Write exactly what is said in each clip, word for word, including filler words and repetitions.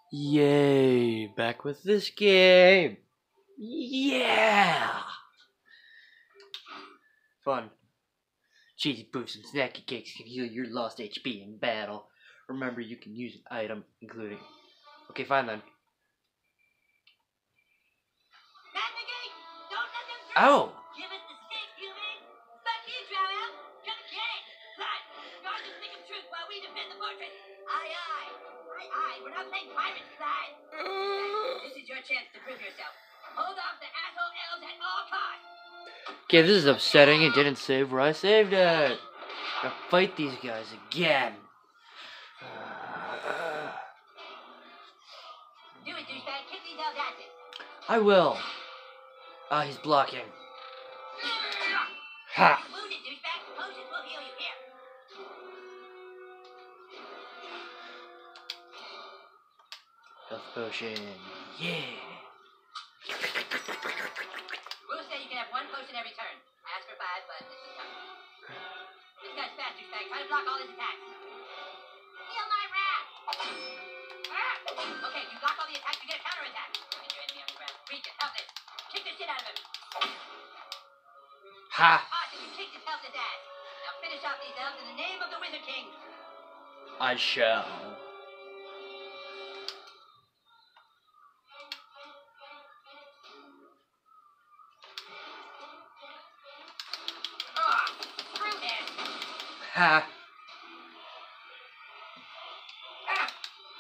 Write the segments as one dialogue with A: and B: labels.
A: Yay, back with this game. Yeah. Fun. Cheesy poofs and snacky cakes can heal your lost H P in battle. Remember, you can use an item, including... Okay, fine then. Oh!
B: Give us the stick, human! Fuck you, Drow-Elf! Come and get it! Run! Guard the stick of truth while we defend the fortress! Aye, aye! Aye, aye! We're not playing pirates, Clyde! This is your chance to prove yourself. Hold off the asshole elves at all costs!
A: Okay, this is upsetting. It didn't save where I saved it. Gotta fight these guys again.
B: Do it, douchebag! Kick these elves' asses!
A: I will. Ah, he's blocking. Ha!
B: Wounded, douchebag! Potions will heal you here!
A: Health potion. Yeah.
B: Rules say you can have one potion every turn. I asked for five, but this is tough. This guy's fast, douchebag. Try to block all his attacks. Feel my wrath! Ah! Okay, you block all the attacks, you get a counterattack. Get your enemy on the ground. Reach it, help this. Kick the shit out of him.
A: Ha!
B: Awesome, you kicked his helpless ass. Now finish off these elves in the name of the Wizard King.
A: I shall.
B: Ugh, screw this.
A: Ha!
B: Ah!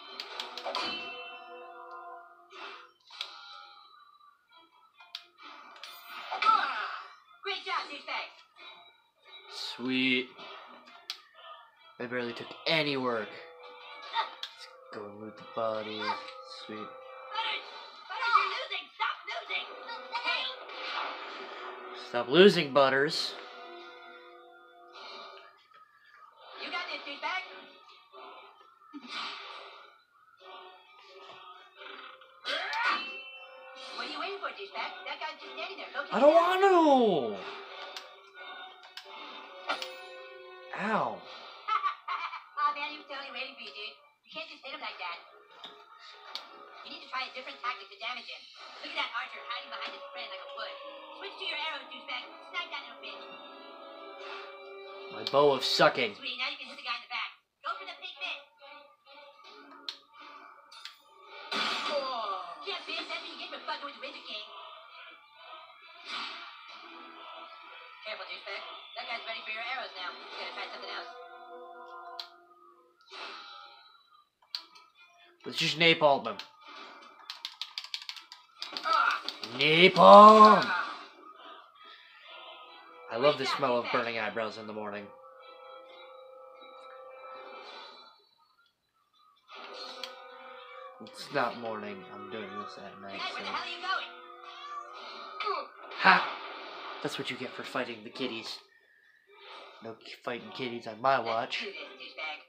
B: Ugh. Great job, douchebag.
A: Sweet. I barely took any work. Let's go and loot the body. Sweet.
B: Butters! Butters, you're losing! Stop losing! Hey!
A: Stop losing, Butters.
B: You got this, douchebag! What are you waiting for, douchebag? That guy's just standing there. Go check
A: I don't
B: it out.
A: want to. Ow.
B: Aw, man, he was totally waiting for you, dude. You can't just hit him like that. You need to try a different tactic to damage him. Look at that archer hiding behind his friend like a wood. Switch to your arrows, douchebag. Snipe that little bitch.
A: My bow of sucking.
B: Sweet, now you can hit the guy in the back. Go for the big miss. Oh. Yeah, bitch, that's what you get for fucking with the Wizard King. Careful, douchebag. That guy's ready for your arrows now. You gotta try something else.
A: Let's just napalm him.
B: Ah.
A: Napalm!
B: Ah.
A: I love the smell of burning eyebrows in the morning. It's not morning. I'm doing this at night.
B: Hey, where the
A: So.
B: hell are you going?
A: Ha! That's what you get for fighting the kitties. No fighting kitties on my watch.
B: Let's do this, douchebag.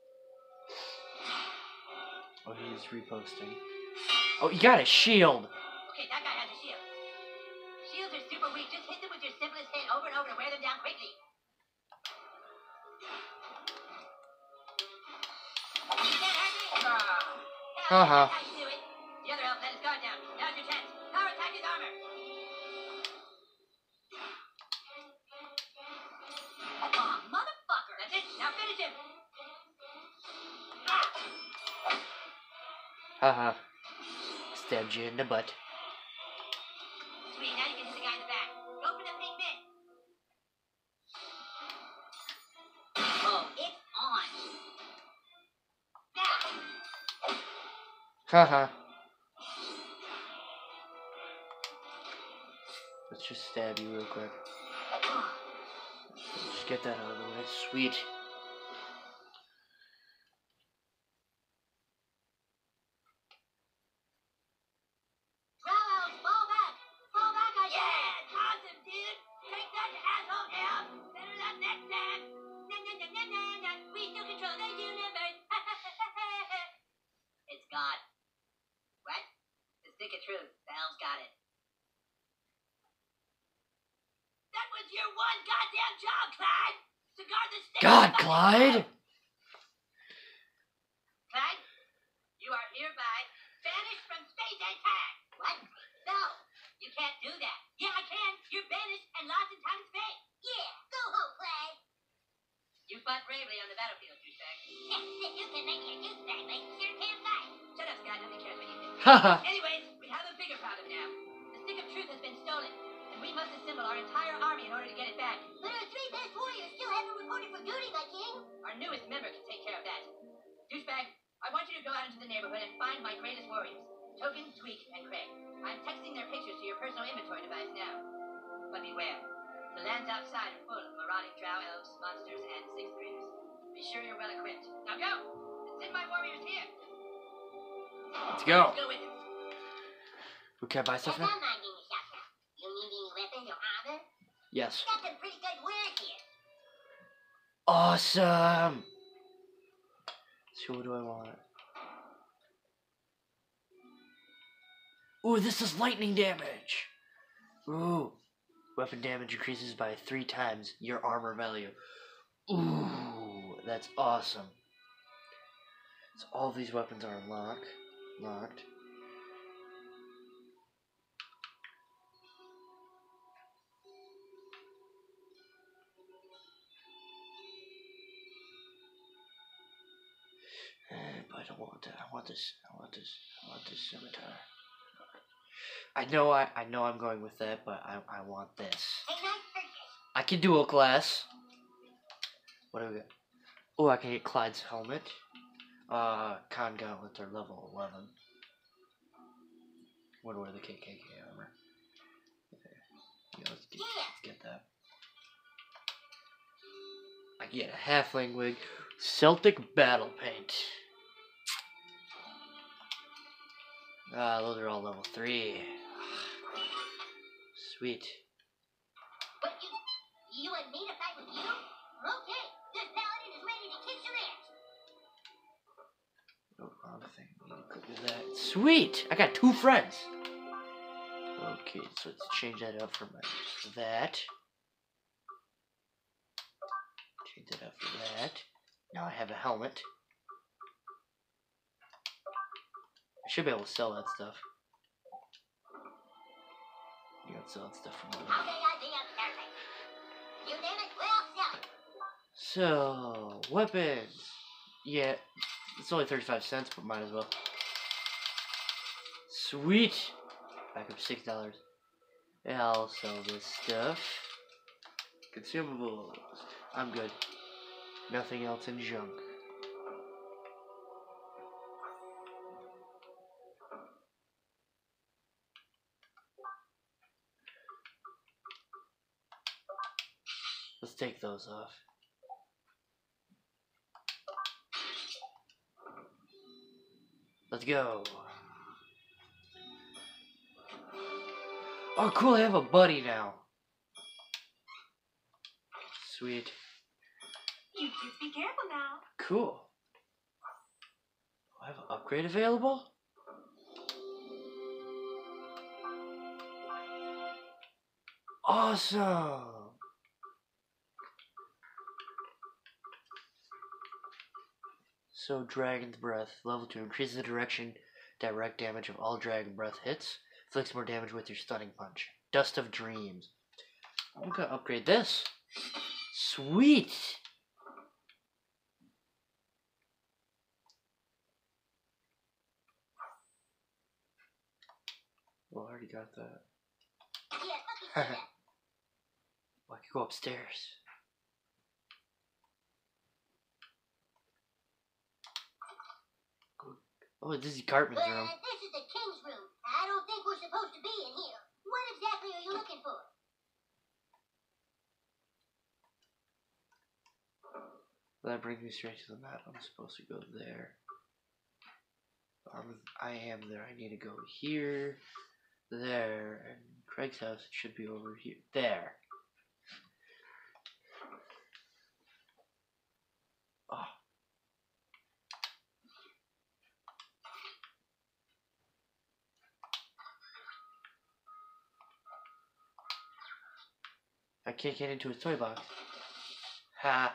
A: Oh, he's reposting. Oh, you got a shield.
B: Okay, that guy has a shield. Shields are super weak. Just hit them with your simplest hit over and over to wear them down quickly. You can't hurt me? Oh. Hell,
A: Uh-huh.
B: that's how you do it. The other elf let his guard down. Now's your chance. Power attack his armor. Oh, motherfucker. That's it. Now finish him. Ah.
A: Haha. Stabbed you in the butt.
B: Sweet, now you can hit the guy in the back. Go for the big miss. Oh, it's on. Now.
A: Haha. Let's just stab you real quick. Just get that out of the way. Sweet.
B: Drow, fall back! Fall back! I yeah! Awesome, dude! Take that, you asshole elf! Better luck next time! Na na na na na na! We still control the universe! It's gone. What? The stick of truth. The elves got it. That was your one goddamn job, Clyde! To guard the stick
A: God,
B: of-
A: Clyde!
B: Clyde? You are hereby banished from space and time. What? No, you can't do that. Yeah, I can. You're banished and lost in time and space. Yeah, go home, Clay. You fought bravely on the battlefield, douchebag. You can make me a douchebag, but you sure can't fight. Shut up, Scott. Nobody cares what you think.
A: Haha.
B: Anyways, we have a bigger problem now. The stick of truth has been stolen, and we must assemble our entire army in order to get it back. But our three best warriors still haven't reported for duty, my king. Our newest member can take care of that. Douchebag, I want you to go out into the neighborhood and find my greatest warriors, Token, Tweak, and Craig. I'm texting their pictures to your personal inventory device now. But beware, the lands outside are full of marauding drow elves, monsters, and sixth graders. Be sure you're well equipped. Now go! And send my warriors here!
A: Let's go.
B: Let's go with us.
A: We can I buy stuff now?
B: You need any weapons or armor?
A: Yes.
B: Got some pretty good wares here.
A: Awesome. So what do I want? Ooh, this is lightning damage. Ooh. Weapon damage increases by three times your armor value. Ooh, that's awesome. So all these weapons are unlocked. Locked. But I don't want that. I want this. I want this. I want this scimitar. I know. I. I know. I'm going with that, but I. I want this. I can dual class. What do we got? Oh, I can get Clyde's helmet. Uh, Con gauntlets are level eleven. What wear the K K K armor? Okay. Yeah, let's get, let's get that. I get a halfling wig, Celtic battle paint. Ah, those are all level three. Sweet.
B: But you, you want me to fight with you? Okay, this paladin is ready to kick your ass.
A: Oh, wrong thing. Need to click that. Sweet! I got two friends. Okay, so let's change that up for my for that. Change that up for that. Now I have a helmet. I should be able to sell that stuff. You can sell that stuff from over.
B: Okay, idea, perfect. You name it, we'll sell it.
A: So, weapons. Yeah, it's only thirty-five cents, but might as well. Sweet! Back up six dollars. And I'll sell this stuff. Consumables. I'm good. Nothing else in junk. Let's take those off. Let's go. Oh, cool, I have a buddy now. Sweet.
B: You just be careful now.
A: Cool. Do I have an upgrade available? Awesome. So, Dragon's Breath. Level two. Increases the direction, direct damage of all Dragon Breath hits. Inflicts more damage with your stunning punch. Dust of Dreams. I'm gonna upgrade this. Sweet! Well, I already got that.
B: Yeah, fucking
A: Well, I could go upstairs. Oh, this is Cartman's room.
B: Well, this is the king's room. I don't think we're supposed to be in here. What exactly are you looking for?
A: That brings me straight to the map. I'm supposed to go there. Um, I am there. I need to go here, there, and Craig's house should be over here. There. Oh. I can't get into his toy box. Ha.